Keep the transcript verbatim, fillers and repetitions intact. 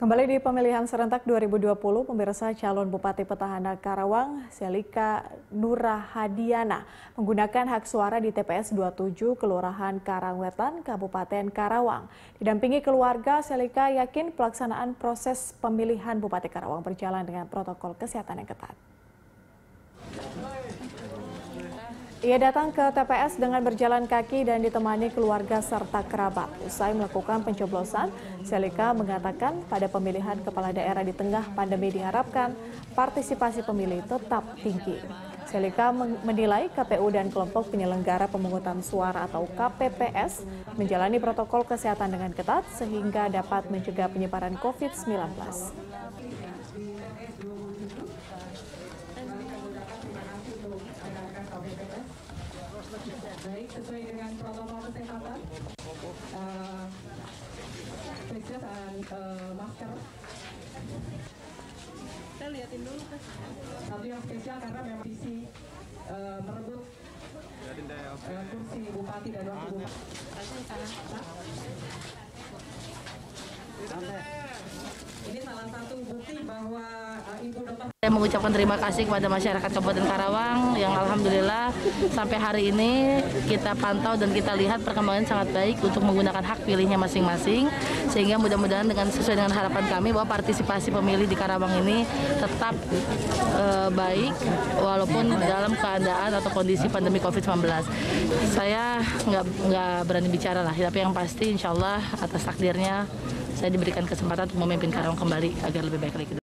Kembali di pemilihan serentak dua ribu dua puluh, pemirsa, calon Bupati Petahana Karawang, Selika Nurahadiana, menggunakan hak suara di T P S dua puluh tujuh Kelurahan Karangwetan, Kabupaten Karawang. Didampingi keluarga, Selika yakin pelaksanaan proses pemilihan Bupati Karawang berjalan dengan protokol kesehatan yang ketat. Ia datang ke T P S dengan berjalan kaki dan ditemani keluarga serta kerabat. Usai melakukan pencoblosan, Selika mengatakan pada pemilihan kepala daerah di tengah pandemi diharapkan partisipasi pemilih tetap tinggi. Selika menilai K P U dan kelompok penyelenggara pemungutan suara atau K P P S menjalani protokol kesehatan dengan ketat sehingga dapat mencegah penyebaran COVID sembilan belas. Baik, sesuai dengan protokol kesehatan, uh, face dan uh, masker. Kita liatin dulu kan. Satu yang spesial karena memang visi uh, merebut uh, kursi bupati dan wakil bupati. Ini salah satu bukti bahwa uh, Ibu Dokter. Saya mengucapkan terima kasih kepada masyarakat Kabupaten Karawang yang alhamdulillah sampai hari ini kita pantau dan kita lihat perkembangan sangat baik untuk menggunakan hak pilihnya masing-masing, sehingga mudah-mudahan dengan sesuai dengan harapan kami bahwa partisipasi pemilih di Karawang ini tetap eh, baik walaupun dalam keadaan atau kondisi pandemi COVID sembilan belas. Saya nggak nggak berani bicara lah, tapi yang pasti insya Allah atas takdirnya saya diberikan kesempatan untuk memimpin Karawang kembali agar lebih baik lagi.